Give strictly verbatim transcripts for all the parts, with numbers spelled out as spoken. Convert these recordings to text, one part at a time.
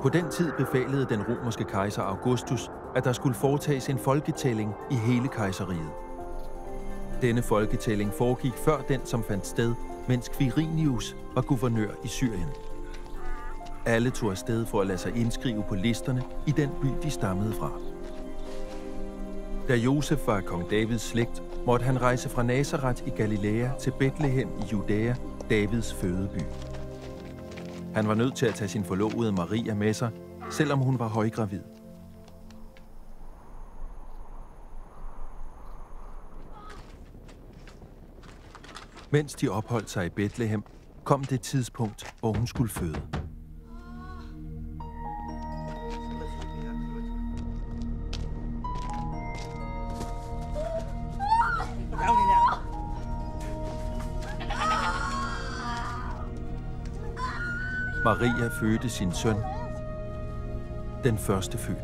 På den tid befalede den romerske kejser Augustus, at der skulle foretages en folketælling i hele kejseriet. Denne folketælling foregik før den, som fandt sted, mens Quirinius var guvernør i Syrien. Alle tog afsted for at lade sig indskrive på listerne i den by, de stammede fra. Da Josef var kong Davids slægt, måtte han rejse fra Nazaret i Galilea til Betlehem i Judæa, Davids fødeby. Han var nødt til at tage sin forlovede Maria med sig, selvom hun var højgravid. Mens de opholdt sig i Betlehem, kom det tidspunkt, hvor hun skulle føde. Maria fødte sin søn, den første fødte.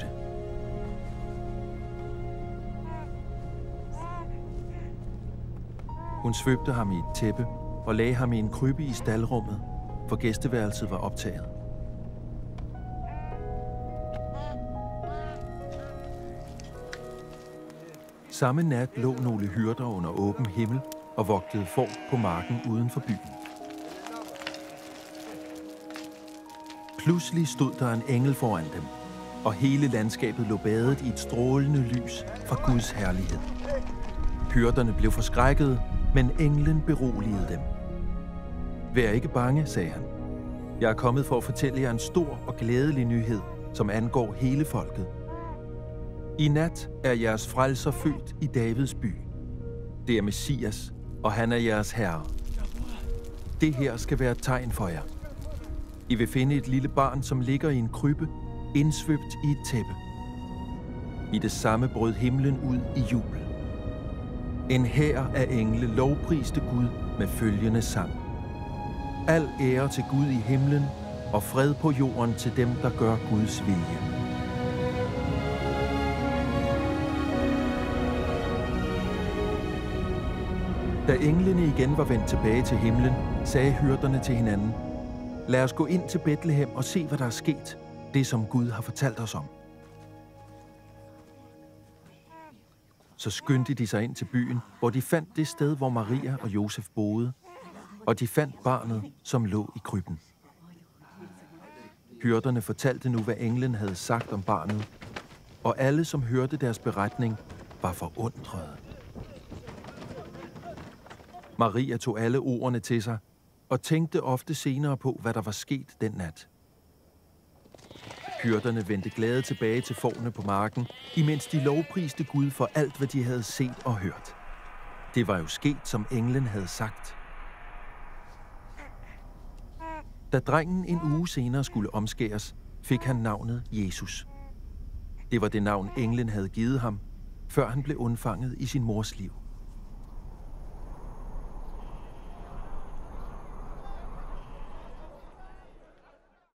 Hun svøbte ham i et tæppe og lagde ham i en krybbe i staldrummet, for gæsteværelset var optaget. Samme nat lå nogle hyrder under åben himmel og vogtede får på marken uden for byen. Pludselig stod der en engel foran dem, og hele landskabet lå badet i et strålende lys fra Guds herlighed. Hyrderne blev forskrækkede, men englen beroligede dem. Vær ikke bange, sagde han. Jeg er kommet for at fortælle jer en stor og glædelig nyhed, som angår hele folket. I nat er jeres frelser født i Davids by. Det er Messias, og han er jeres herre. Det her skal være et tegn for jer. I vil finde et lille barn, som ligger i en krybbe, indsvøbt i et tæppe. I det samme brød himlen ud i jubel. En hær af engle lovpriste Gud med følgende sang. Al ære til Gud i himlen, og fred på jorden til dem, der gør Guds vilje. Da englene igen var vendt tilbage til himlen, sagde hyrderne til hinanden: Lad os gå ind til Betlehem og se, hvad der er sket, det som Gud har fortalt os om. Så skyndte de sig ind til byen, hvor de fandt det sted, hvor Maria og Josef boede, og de fandt barnet, som lå i krybben. Hyrderne fortalte nu, hvad englen havde sagt om barnet, og alle, som hørte deres beretning, var forundrede. Maria tog alle ordene til sig, og tænkte ofte senere på, hvad der var sket den nat. Hyrderne vendte glade tilbage til fårene på marken, imens de lovpriste Gud for alt, hvad de havde set og hørt. Det var jo sket, som englen havde sagt. Da drengen en uge senere skulle omskæres, fik han navnet Jesus. Det var det navn, englen havde givet ham, før han blev undfanget i sin mors liv.